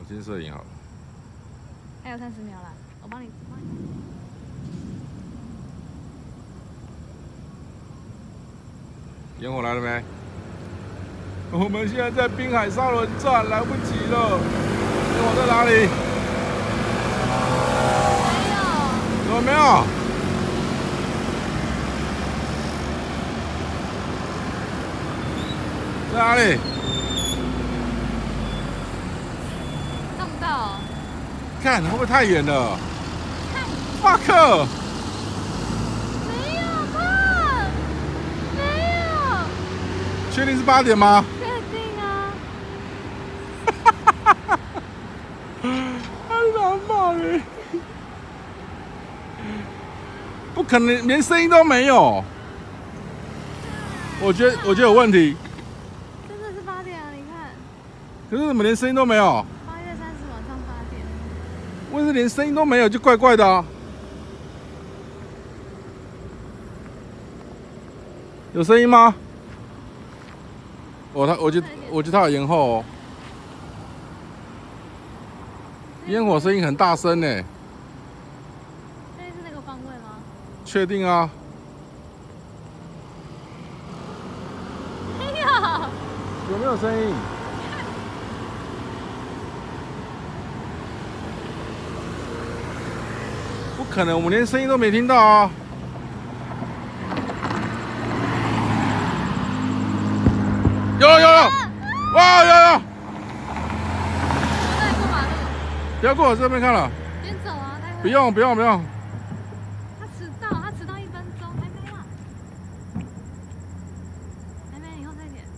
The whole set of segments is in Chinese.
我先摄影好了。 还有30秒啦，我帮你。 烟火来了没？我们现在在滨海沙轮站，来不及了。烟火在哪里？没有。怎么没有？在哪里？ 看不到。 看会不会太远了 ？fuck！ 没有吧？没有。 确定是8点吗？ 确定啊。 太难吧你！不可能，连声音都没有。我觉得有问题。 真的是8点啊！你看。 可是怎么连声音都没有？8 月30晚上8点。 为什么连声音都没有，就怪怪的啊？有声音吗？我觉得它有延后哦。烟火声音很大声呢。 这是那个方位吗？ 确定啊。 没有。 有没有声音？不可能，我们连声音都没听到啊！有！哇，有！ 再过马路。 不要过我这边看了。 边走啊， 不用。 他迟到1分钟，还没啊？还没，以后再点。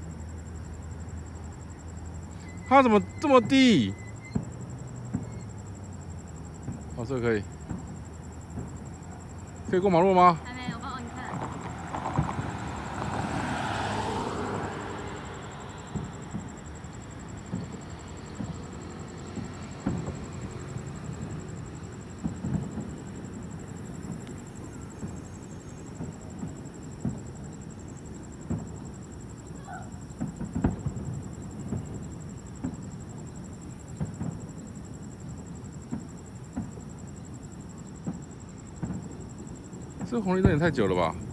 他怎么这么低？哦，这个可以。可以过马路吗？ 还没，我帮你看。 这红绿灯也太久了吧？